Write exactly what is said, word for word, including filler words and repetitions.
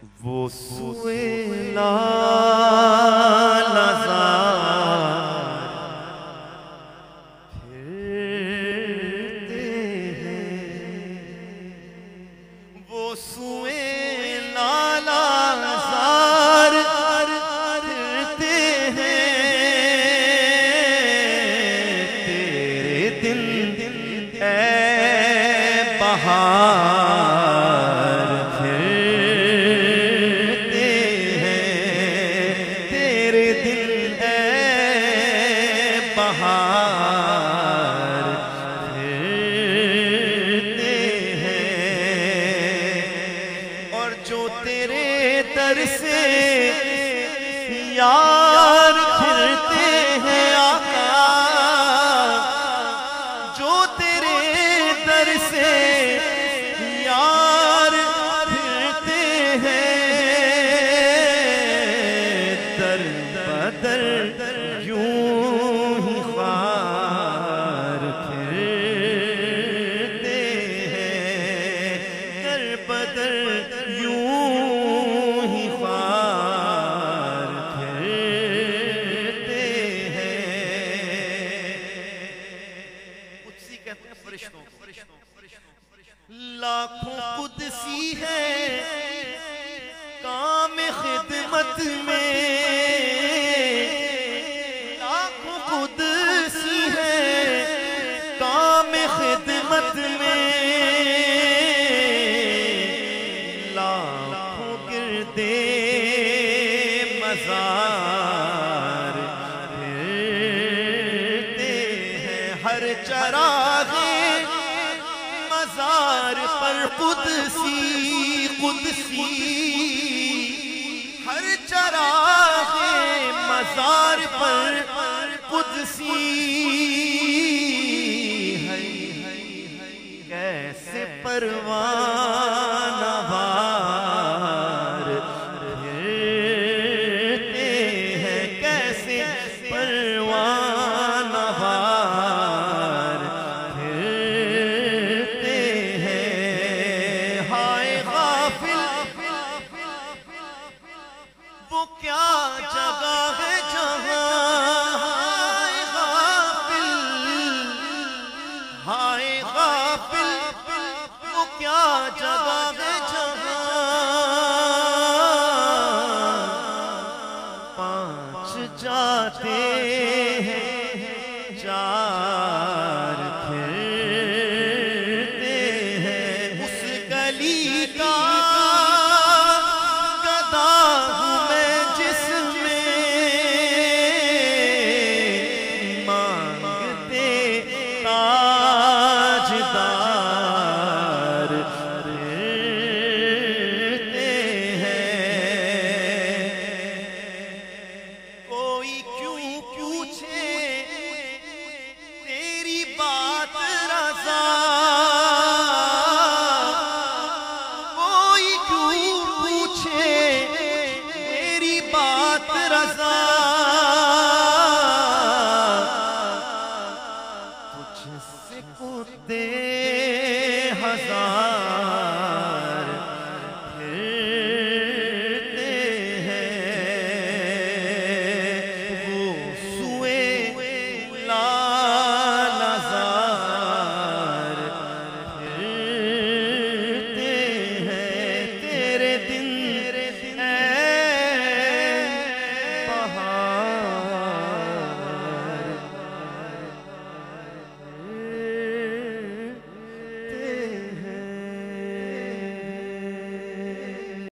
वो सुएला फिरते हैं, वो सुएला लाज़ार फिरते हैं। तेरे दिन ऐ बहार फिरते हैं, तेरे दिन ऐ बहार फिरते हैं। और जो तेरे दर से यार फिरते हैं आका, जो तेरे दर से यार फिरते हैं, दर बदर यूं ही ख्वार फिरते हैं, दर बदर यूं ही ख्वार फिरते हैं। कुदसी कहते हैं फरिश्तों को। लाखों कुदसी है काम खिदमत में, लाखों कुदसी है काम खिदमत में, लाखों गिरदे मज़ार फिरते हैं। हर चरागे मज़ार पर कुदसी कुदसी, हर चरागे मज़ार पर कुदसी है। कैसे परवाना वार फिरते हैं, कैसे परवाना वार फिरते हैं। हाय गाफिल वो क्या जगह है